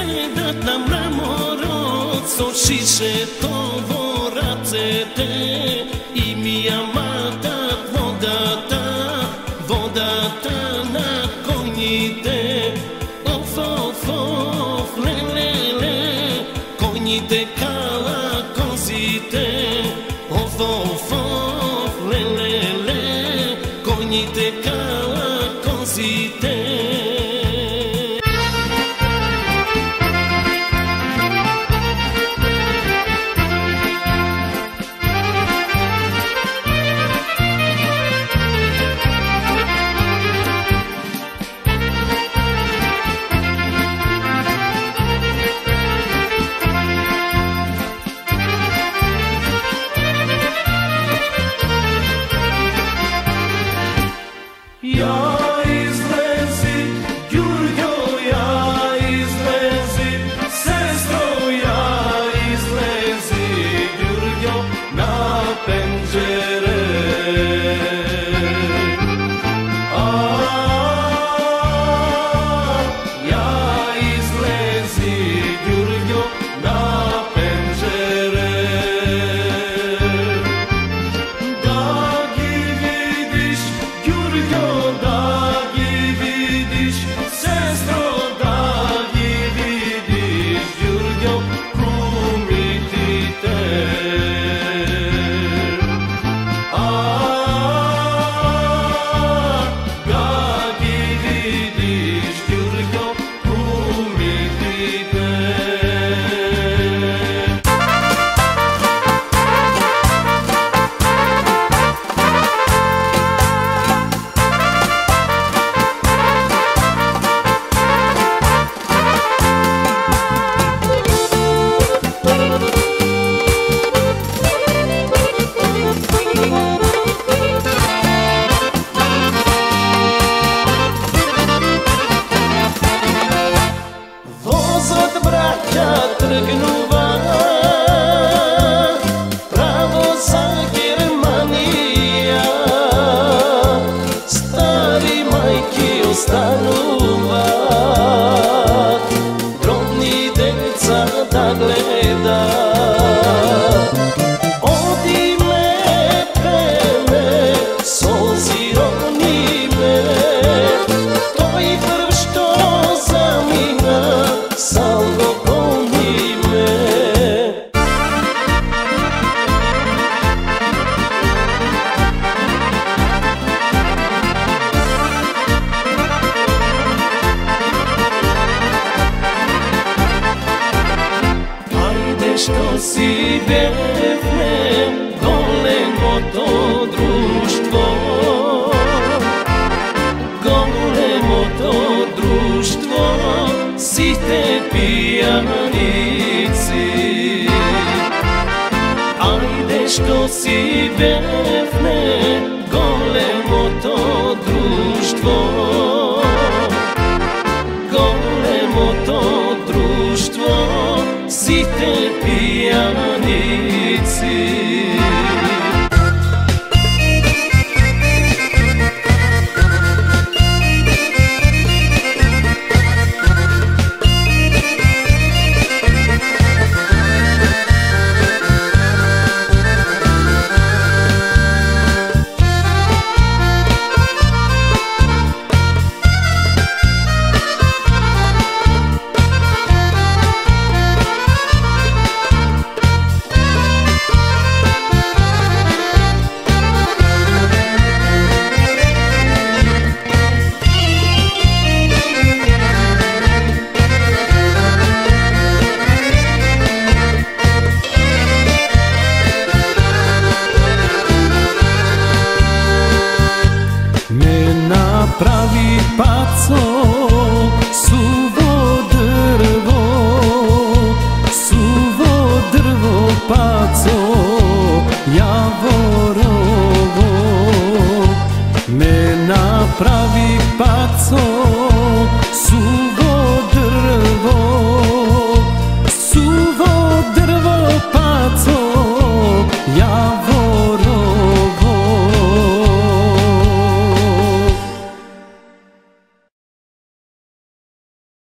Седат на мраморот со шишето во рацете и ми ја матат водата на коњите. Оф, оф, оф, ле, ле, ле, коњите кала козите. Оф, оф, оф, ле, ле, ле, коњите кала козите. Тръгнува право за Германия, стари майки остануват, дробни деца да гледат. Одиме, пеме, солзи рониме, той пръв що замина, сал го što si bevne големото друштво, големото друштво, сите пияници. Ajde što si bevne големото друштво, големото друштво, site pijanici. Прави пацо, суво drvo пацо, javorovo. Me napravi paco,